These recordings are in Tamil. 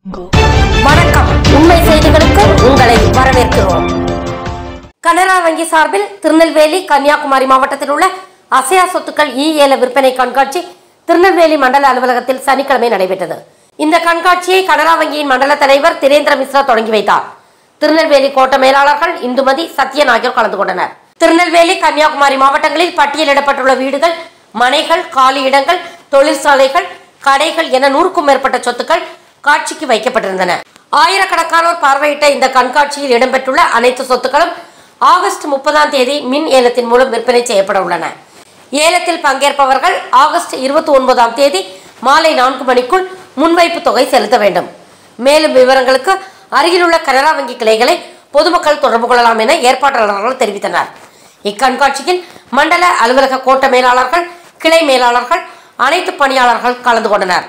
வணக்கம். உண்மை செய்திகளுக்கு உங்களை வரவேற்கிறோம். கனரா வங்கி சார்பில் திருநெல்வேலி, கன்னியாகுமரி மாவட்டத்தில் உள்ள அசையா சொத்துக்கள் ஏல விற்பனை கண்காட்சி திருநெல்வேலி மண்டல அலுவலகத்தில் சனிக்கிழமை நடைபெற்றது. இந்த கண்காட்சியை கனரா வங்கியின் மண்டல தலைவர் திரேந்திர மிஸ்ரா தொடங்கி வைத்தார். திருநெல்வேலி கோட்ட மேலாளர்கள் இந்துமதி, சத்யன் ஆகியோர் கலந்து கொண்டனர். திருநெல்வேலி, கன்னியாகுமரி மாவட்டங்களில் பட்டியலிடப்பட்டுள்ள வீடுகள், மனைகள், காலி இடங்கள், தொழிற்சாலைகள், கடைகள் என 100க்கும் மேற்பட்ட சொத்துக்கள் காட்சிக்கு வைக்கப்பட்டிருந்தன. ஆயிரக்கணக்கானோர் பார்வையிட்ட இந்த கண்காட்சியில் இடம்பெற்றுள்ள அனைத்து சொத்துக்களும் ஆகஸ்ட் 30ஆம் தேதி மின் ஏலத்தின் மூலம் விற்பனை செய்யப்பட உள்ளன. ஏலத்தில் பங்கேற்பவர்கள் ஆகஸ்ட் 29ஆம் தேதி மாலை 4 மணிக்குள் முன்வைப்பு தொகை செலுத்த வேண்டும். மேலும் விவரங்களுக்கு அருகிலுள்ள கனரா வங்கி கிளைகளை பொதுமக்கள் தொடர்பு கொள்ளலாம் என ஏற்பாட்டாளர்கள் தெரிவித்தனர். இக்கண்காட்சியில் மண்டல அலுவலக கோட்ட மேலாளர்கள், கிளை மேலாளர்கள், அனைத்து பணியாளர்கள் கலந்து கொண்டனர்.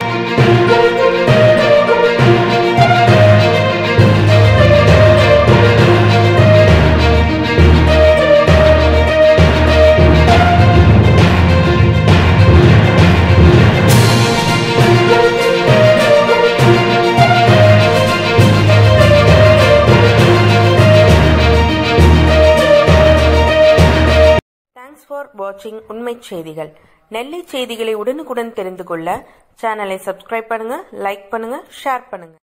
Thanks for watching உண்மை செய்திகள். நெல்லை செய்திகளை உடனுக்குடன் தெரிந்து கொள்ள சேனலை சப்ஸ்கிரைப் பண்ணுங்க, லைக் பண்ணுங்க, ஷேர் பண்ணுங்க.